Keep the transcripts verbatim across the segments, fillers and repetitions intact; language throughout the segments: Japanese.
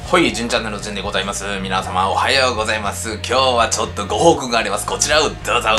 ほい、純チャンネルの純でございます。皆様おはようございます。今日はちょっとご報告があります。こちらをどうぞ。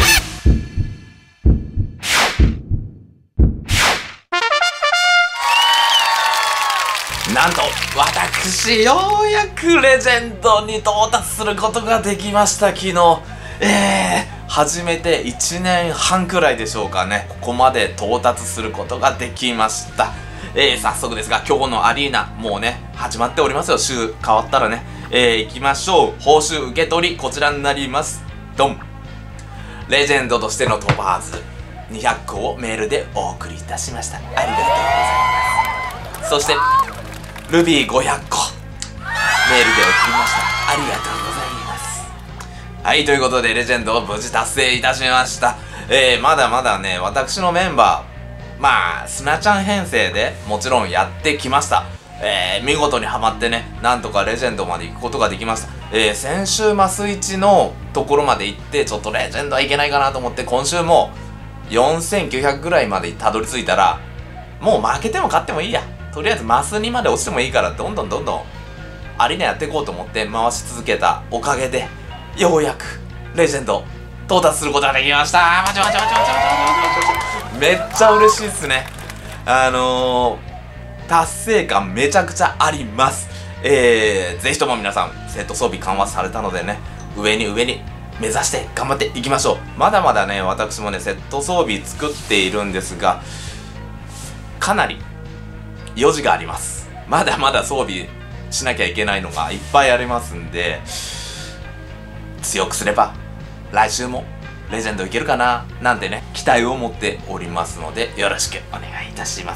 なんと私ようやくレジェンドに到達することができました。昨日えー、始めていちねんはんくらいでしょうかね。ここまで到達することができました。えー、早速ですが今日のアリーナもうね始まっておりますよ。週変わったらね、えー、行きましょう。報酬受け取りこちらになります。ドン。レジェンドとしてのトパーズにひゃっこをメールでお送りいたしました。ありがとうございます。そしてルビーごひゃっこメールで送りました。ありがとうございます。はい、ということでレジェンドを無事達成いたしました。えー、まだまだね私のメンバーまあスナちゃん編成でもちろんやってきました。えー、見事にハマってねなんとかレジェンドまで行くことができました。えー、先週マスいちのところまで行ってちょっとレジェンドはいけないかなと思って今週もよんせんきゅうひゃくぐらいまでたどり着いたらもう負けても勝ってもいいや、とりあえずマスにまで落ちてもいいからどんどんどんどんアリーナやっていこうと思って回し続けたおかげでようやくレジェンド到達することができました。まちまちまちまちまちまちまめっちゃ嬉しいっすね。あのー、達成感めちゃくちゃあります。えー、ぜひとも皆さんセット装備緩和されたのでね上に上に目指して頑張っていきましょう。まだまだね私もねセット装備作っているんですがかなり用事があります。まだまだ装備しなきゃいけないのがいっぱいありますんで強くすれば来週もレジェンドいけるかななんてね期待を持っておりますのでよろしくお願いいたします。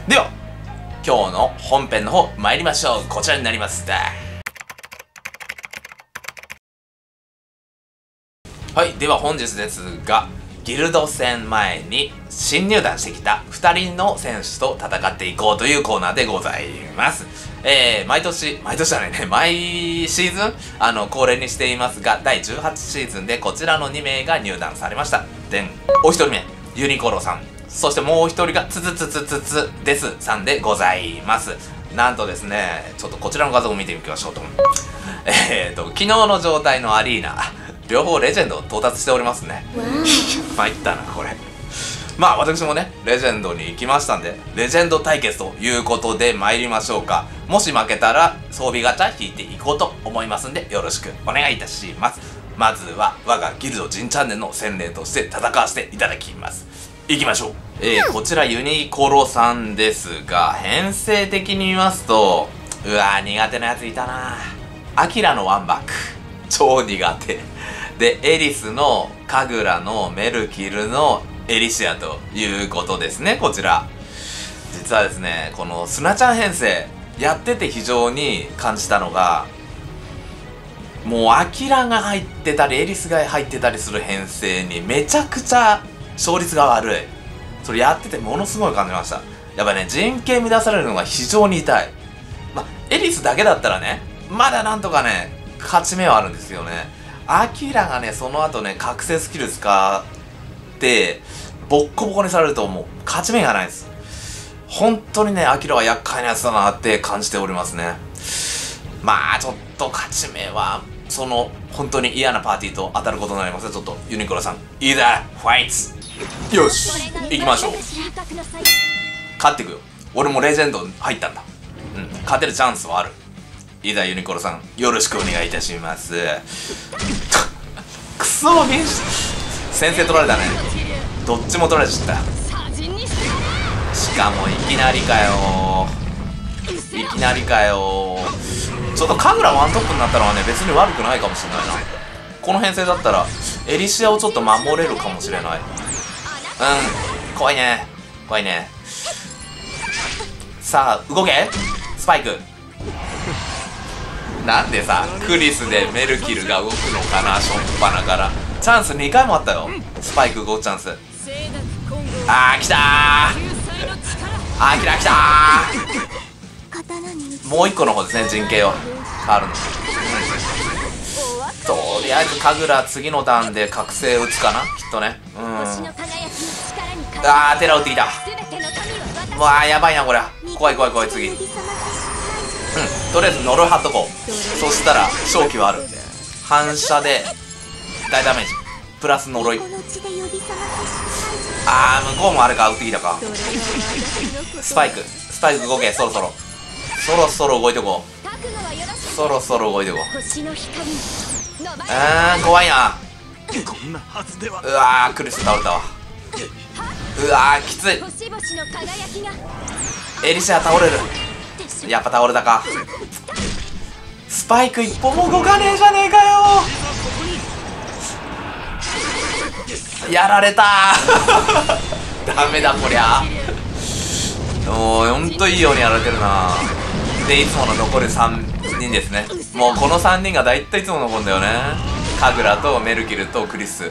では今日の本編の方参りましょう。こちらになります。はい、では本日ですがギルド戦前に新入団してきたふたりの選手と戦っていこうというコーナーでございます。えー、毎年、毎年じゃないね、毎シーズン、あの、恒例にしていますが、だいじゅうはちシーズンでこちらのにめいが入団されました。でん、おひとりめ、ユニコロさん。そしてもうひとりが、つつつつつつですさんでございます。なんとですね、ちょっとこちらの画像を見てみましょうと。えーと、昨日の状態のアリーナ、両方レジェンド到達しておりますね。参ったな、これ。まあ私もねレジェンドに行きましたんでレジェンド対決ということで参りましょうか。もし負けたら装備ガチャ引いていこうと思いますんでよろしくお願いいたします。まずは我がギルド人チャンネルの洗礼として戦わせていただきます。いきましょう。えー、こちらユニコロさんですが編成的に見ますとうわー苦手なやついたな。アキラのワンバック超苦手でエリスのカグラのメルキルのエリシアということですね。こちら実はですねこのスナちゃん編成やってて非常に感じたのがもうアキラが入ってたりエリスが入ってたりする編成にめちゃくちゃ勝率が悪い。それやっててものすごい感じました。やっぱね陣形乱されるのが非常に痛い。まエリスだけだったらねまだなんとかね勝ち目はあるんですよね。アキラがねその後ね覚醒スキル使ってボッコボコにされるともう勝ち目がないです。本当にねアキラは厄介なやつだなって感じておりますね。まあちょっと勝ち目はその本当に嫌なパーティーと当たることになります。ちょっとユニクロさんいいだファイツよし行きましょう。勝っていくよ。俺もレジェンド入ったんだ。うん勝てるチャンスはある。いいだユニコロさんよろしくお願いいたします。クソー先制取られたね。どっちも取られちゃった。しかもいきなりかよいきなりかよちょっとカグラワントップになったのはね別に悪くないかもしれないな。この編成だったらエリシアをちょっと守れるかもしれない。うん怖いね怖いね。さあ動けスパイク。なんでさクリスでメルキルが動くのかな。しょっぱなからチャンスにかいもあったよ。スパイク動くチャンス。あー来たーあー来た来たーもう一個の方ですね陣形を変わるの。とりあえずカグラ次のターンで覚醒打つかなきっとね。うんあーテラ打ってきた。うわーやばいなこれ。怖い怖い怖い次。うんとりあえず呪い貼っとこう。そしたら勝機はある。反射で大ダメージプラス呪い。あー、向こうもあれか、打ってきたか。スパイクスパイク動け。そろそろそろそろ動いてこう。そろそろ動いてこう。あー、怖いな。うわー、クリス倒れたわ。うわー、きつい。エリシア倒れる。やっぱ倒れたか。スパイク一本も動かねえじゃねえかよ。やられたーダメだこりゃ。もうほんといいようにやられてるな。でいつもの残るさんにんですね。もうこのさんにんがだいたいいつも残るんだよね。カグラとメルキルとクリス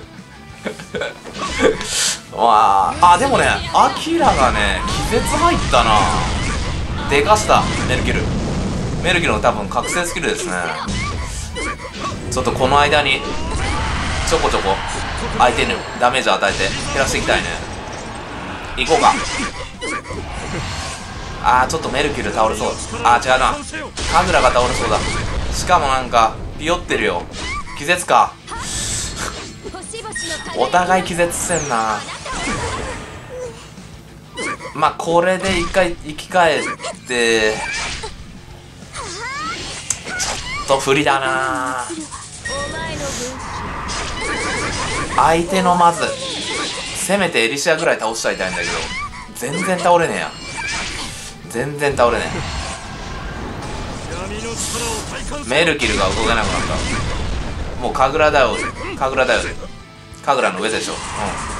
わあ、あ、でもね、アキラがね気絶入ったな。でかしたメルキル。メルキルの多分覚醒スキルですね。ちょっとこの間にちょこちょこ相手にダメージを与えて減らしていきたいね。行こうか。あー、ちょっとメルキル倒れそう。あー、違うな、カグラが倒れそうだ。しかもなんかピヨってるよ。気絶かお互い気絶してんな。まあこれで一回生き返ってちょっと不利だな。相手のまずせめてエリシアぐらい倒しちゃいたいんだけど、全然倒れねえや。全然倒れねえ。メルキルが動けなくなった。もうカグラだよ。カグラだよ。カグラの上でしょ。うん。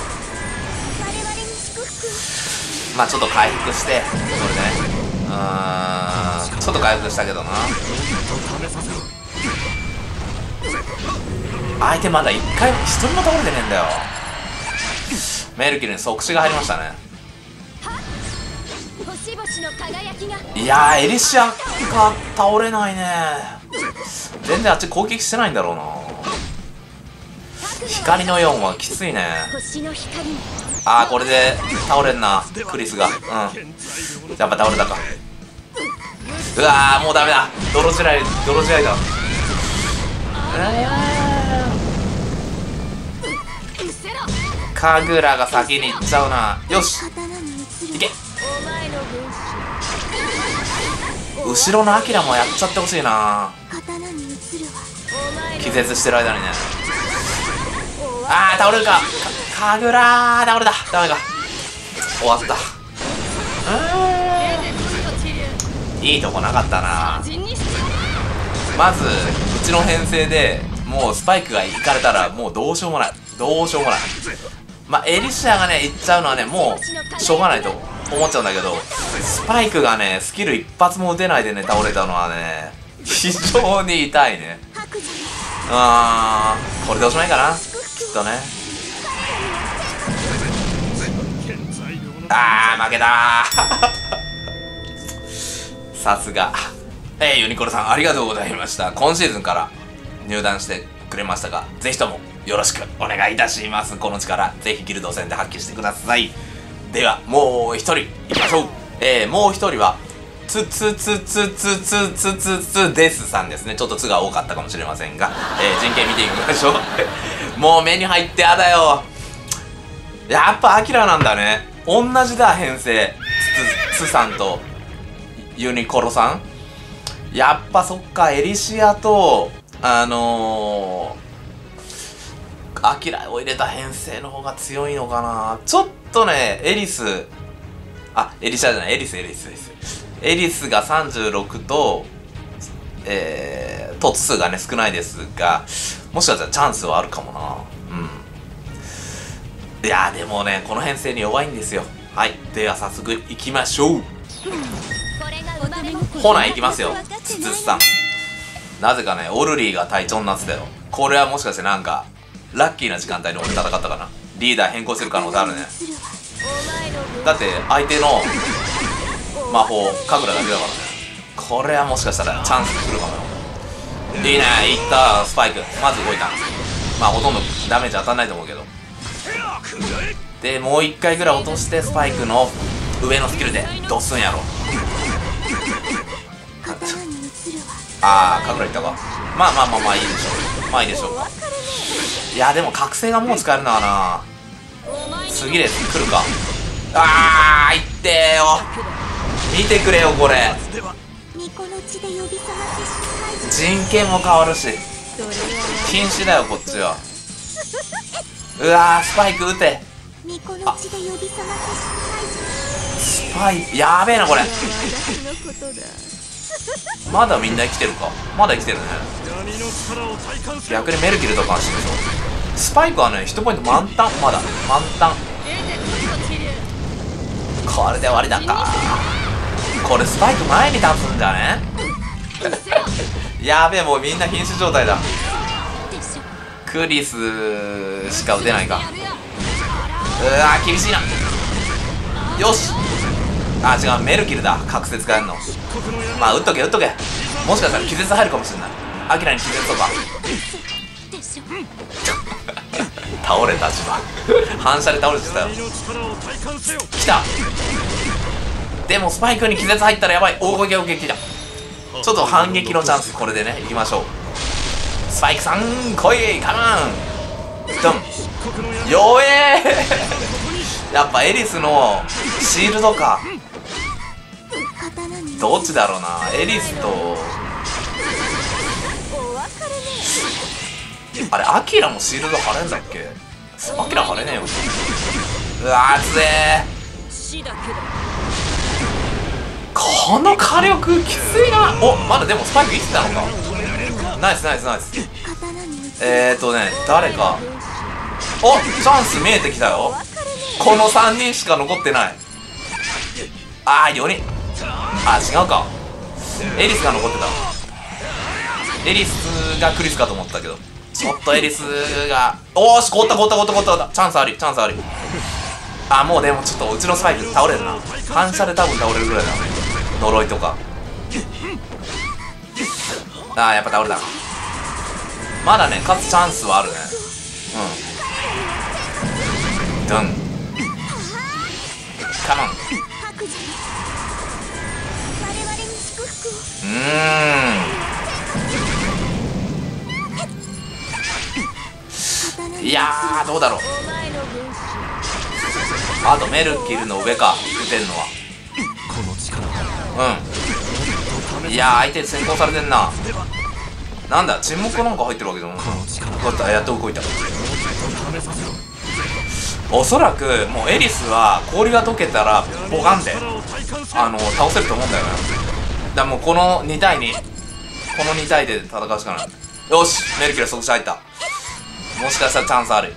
まあちょっと回復してこれでね。うーん、ちょっと回復したけどな。相手まだ一回も一人も倒れてねえんだよ。メルキルに即死が入りましたね。いやー、エリシアが倒れないね。全然あっち攻撃してないんだろうな。光のよんはきついね。あー、これで倒れんなクリスが。うん、やっぱ倒れたか。うわー、もうダメだ。泥地雷泥地雷だ。カグラが先に行っちゃうな。よし、いけ。後ろのアキラもやっちゃってほしいな。気絶してる間にね。あー、倒れるか。カカグラー倒れた。ダメか。終わった。うん、いいとこなかったな。まずうちの編成でもうスパイクが行かれたらもうどうしようもない。どうしようもない。まあエリシアがね行っちゃうのはねもうしょうがないと思っちゃうんだけど、スパイクがねスキル一発も打てないでね倒れたのはね非常に痛いね。あー、これでおしまいかなきっとね。あー、負けたーさすが。えー、ユニコロさんありがとうございました。今シーズンから入団してくれましたが、ぜひともよろしくお願いいたします。この力ぜひギルド戦で発揮してください。ではもう一人いきましょう。えー、もう一人はつつつつつつつつつですさんですね。ちょっとつが多かったかもしれませんが、えー、人権見ていきましょうもう目に入ってやだよ。やっぱアキラなんだね。同じだ編成。つつつさんとユニコロさん。やっぱそっか、エリシアとあのー、アキラを入れた編成の方が強いのかな。ちょっとねエリス、あ、エリシアじゃない、エリスエリスエリスエリスがさんじゅうろくと、えー、突数がね少ないですが、もしかしたらチャンスはあるかもな。うん、いやーでもねこの編成に弱いんですよ。はい、では早速いきましょう。ほな行きますよ。つつつさん、なぜかねオルリーが隊長になってたよ。これはもしかしてなんかラッキーな時間帯に俺戦ったかな。リーダー変更する可能性あるね。だって相手の魔法カグラだけだからね。これはもしかしたらチャンス来るかもよ。いいね、いったスパイクまず動いた。まあほとんどダメージ当たんないと思うけど、でもう一回ぐらい落としてスパイクの上のスキルでドスんやろ。 ああ、神楽いったか。まあまあまあまあいいでしょう。まあいいでしょう。いやでも覚醒がもう使えるのはな。次で来るか。ああ、いってーよ。見てくれよこれ。人権も変わるし禁止だよこっちは。うわー、スパイク撃て。あ、スパイクやべえなこれ。まだみんな生きてるか。まだ生きてるね。逆にメルキルとかは死ぬぞ。スパイクはね、ヒットポイント満タン。まだ満タン。これで終わりだか。これスパイク前に立つんじゃね。やべえ、もうみんな瀕死状態だ。クリスしか打てないか。うわー、厳しいな。よし。あ、違う、メルキルだ。覚醒使えんの。まあ打っとけ打っとけ。もしかしたら気絶入るかもしれない。アキラに気絶とか。倒れた自分。反射で倒れてたよ。来た。でもスパイクに気絶入ったらやばい。大撃撃だ。ちょっと反撃のチャンス、これでね、いきましょう。スパイクさん来い、カモンドン。弱えー。やっぱエリスのシールドか。どっちだろうな。エリスとあれ、アキラもシールド貼れんだっけ。アキラ貼れねえよ。うわー、つえー。この火力きついな。お、まだでもスパイク生きてたのか。ナイスナイスナイス。えーとね、誰か。お、チャンス見えてきたよ。このさんにんしか残ってない。あー、よにん。あ、違うか。エリスが残ってた。エリスがクリスかと思ったけど、ちょっとエリスが。おーし、凍った凍った凍った凍った凍った。チャンスあり、チャンスあり。あ、もうでもちょっとうちのスパイク倒れるな。反射で多分倒れるぐらいだね。呪いとか。あー、やっぱ倒れた。まだね、勝つチャンスはあるね。うん。ドン。カモン。うーん。いやー、どうだろう。あとメルキルの上か、打てんのは。うん。いやー、相手先行されてんな。なんだ、沈黙なんか入ってるわけじゃん。こうやった、やっと動いた。おそらくもうエリスは氷が溶けたらボカンってあの倒せると思うんだよね。だからもうこのに対に、このに対で戦うしかない。よし、メルキル即死入った。もしかしたらチャンスある。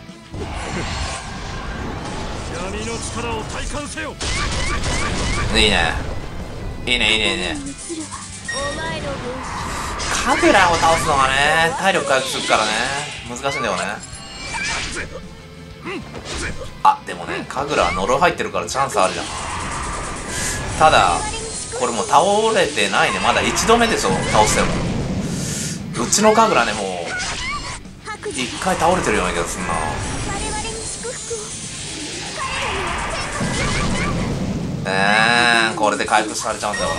いいねいいねいいねいいね。カグラを倒すのがね、体力回復するからね、難しいんだよね。あ、でもね、カグラは呪い入ってるからチャンスあるじゃん。ただこれもう倒れてないね。まだいちどめでしょ、倒しても。うちのカグラね、もういっかい倒れてるような気がすんな。えー、これで回復されちゃうんだよな。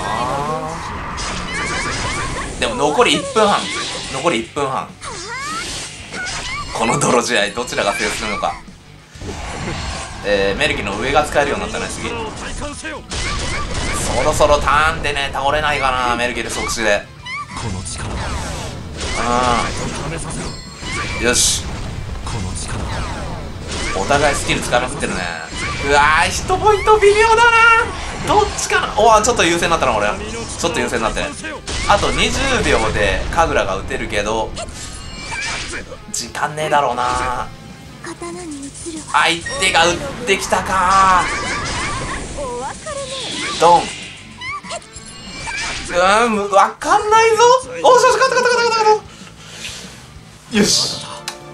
でも残りいっぷんはん、残りいっぷんはん。この泥試合どちらが制するのか。えー、メルキの上が使えるようになったね。次そろそろターンでね、倒れないかな、メルキで即死で。うん、よし、お互いスキル使いまくってるね。うわー、ヒットポイント微妙だな。どっちかな。おわ、ちょっと優勢になったな俺。ちょっと優勢になって、あとにじゅうびょうでカグラが打てるけど時間ねえだろうな。相手が打ってきたか。ドン。うん、分かんないぞ。おしよし、勝った勝った勝った勝った。よし、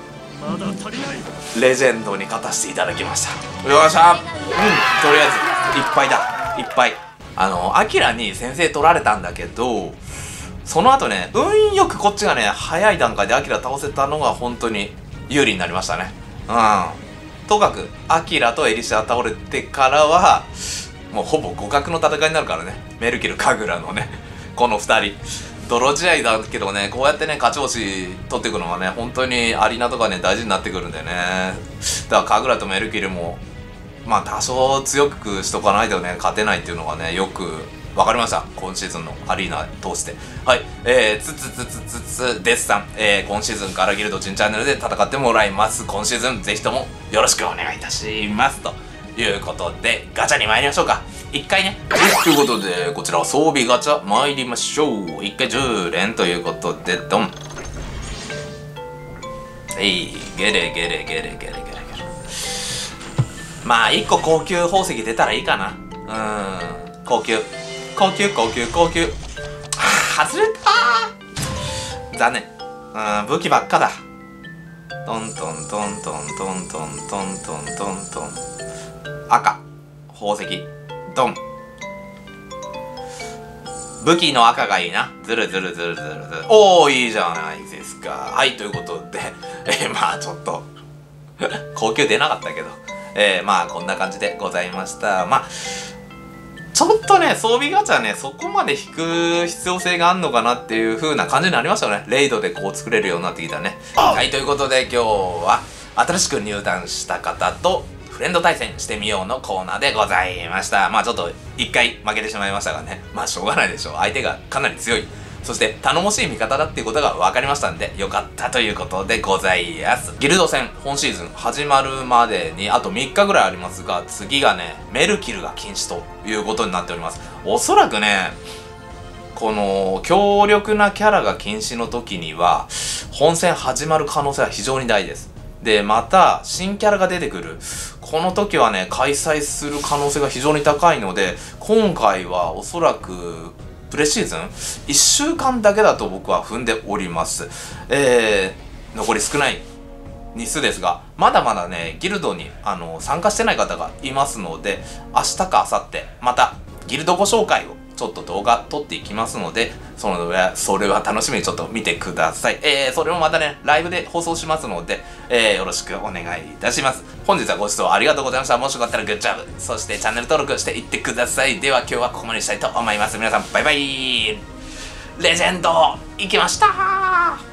レジェンドに勝たせていただきました。よっしゃ。うん、とりあえずいっぱいだ、いっぱい。あのアキラに先制取られたんだけど、その後ね、運よくこっちがね、早い段階でアキラ倒せたのが本当に有利になりましたね。うん、とかくアキラとエリシャ倒れてからはもうほぼ互角の戦いになるからね。メルキル、カグラのね、このふたり。 泥試合だけどね、こうやってね勝ち星取っていくのはね本当にアリーナとかね大事になってくるんでね。だから神楽とメルキルもまあ多少強くしとかないとね勝てないっていうのがねよく分かりました、今シーズンのアリーナ通して。はい、えー、つつつつつつデスさん、えー、今シーズンからギルド新チャンネルで戦ってもらいます。今シーズンぜひともよろしくお願いいたしますということで、ガチャに参りましょうか。いっかいね。ということでこちらは装備ガチャ参りましょう。いっかいじゅう連ということでドン。えいゲレゲレゲレゲレゲレゲレ。まあいっこ高級宝石出たらいいかな。うーん、高級高級高級高級。はあ、外れたー、残念。うん、武器ばっかだ。トントントントントントントントントントン。赤宝石ドン。武器の赤がいいな。ズルズルズルズルズル。おお、いいじゃないですか。はい、ということでえー、まあちょっと高級出なかったけど、えー、まあこんな感じでございました。まあちょっとね装備ガチャねそこまで引く必要性があんのかなっていう風な感じになりましたよね。レイドでこう作れるようになってきたね。はい、ということで今日は新しく入団した方とフレンド対戦してみようのコーナーでございました。まあちょっと一回負けてしまいましたがね、まあしょうがないでしょう。相手がかなり強い、そして頼もしい味方だっていうことが分かりましたんでよかったということでございます。ギルド戦本シーズン始まるまでにあとみっかぐらいありますが、次がねメルキルが禁止ということになっております。おそらくねこの強力なキャラが禁止の時には本戦始まる可能性は非常に大です。でまた新キャラが出てくるこの時はね開催する可能性が非常に高いので、今回はおそらくプレシーズンいっしゅうかんだけだと僕は踏んでおります。えー、残り少ない日数ですが、まだまだねギルドにあの参加してない方がいますので、明日か明後日またギルドご紹介をちょっと動画撮っていきますので、そのそれは楽しみにちょっと見てください。えー、それもまたねライブで放送しますので、えー、よろしくお願いいたします。本日はご視聴ありがとうございました。もしよかったらグッジョブ、そしてチャンネル登録していってください。では今日はここまでにしたいと思います。皆さんバイバイ。レジェンド行きましたー。